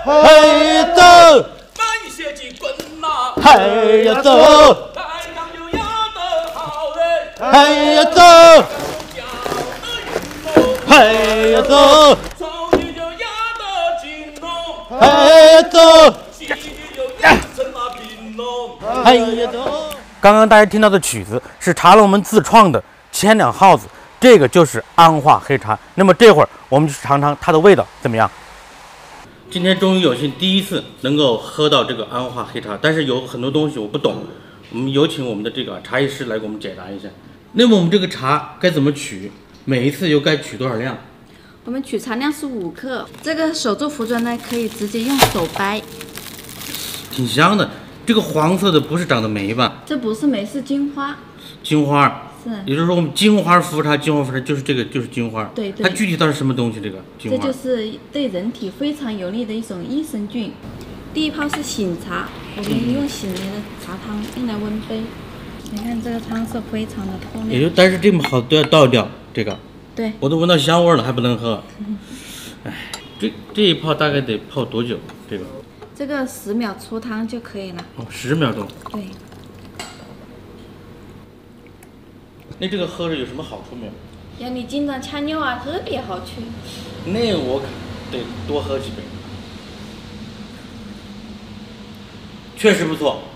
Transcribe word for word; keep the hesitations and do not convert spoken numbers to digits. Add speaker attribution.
Speaker 1: 嘿走，
Speaker 2: 满血几滚呐，
Speaker 1: 嘿呀走，
Speaker 2: 太阳就压得好人，
Speaker 1: 嘿呀走，嘿呀走，
Speaker 2: 草地就压得金龙，
Speaker 1: 嘿呀走，
Speaker 2: 西地就压成了平龙。
Speaker 1: 嘿呀走。
Speaker 3: 刚刚大家听到的曲子是茶龙们自创的《千两号子》，这个就是安化黑茶。那么这会儿我们去尝尝它的味道怎么样？今天终于有幸第一次能够喝到这个安化黑茶，但是有很多东西我不懂，我们有请我们的这个茶艺师来给我们解答一下。那么我们这个茶该怎么取？每一次又该取多少量？
Speaker 4: 我们取茶量是五克，这个手做壶装呢，可以直接用手掰。
Speaker 3: 挺香的。这个黄色的不是长的霉吧？
Speaker 4: 这不是霉，是金花。
Speaker 3: 金花。
Speaker 4: 是。
Speaker 3: 也就是说，我们金花茯茶，金花茯茶就是这个，就是金花。
Speaker 4: 对对。
Speaker 3: 它具体到底是什么东西？这个金花。
Speaker 4: 这就是对人体非常有利的一种益生菌。第一泡是醒茶，我们用醒来的茶汤用来温杯。你看这个汤色非常的透亮。
Speaker 3: 也就但是这么好都要倒掉这个。
Speaker 4: 对。
Speaker 3: 我都闻到香味了，还不能喝。哎，这这一泡大概得泡多久？这个？
Speaker 4: 这个十秒出汤就可以了。
Speaker 3: 哦，十秒钟。
Speaker 4: 对。
Speaker 3: 那这个喝着有什么好处没有？
Speaker 4: 让你经常吃尿啊，特别好吃。
Speaker 3: 那我可得多喝几杯。确实不错。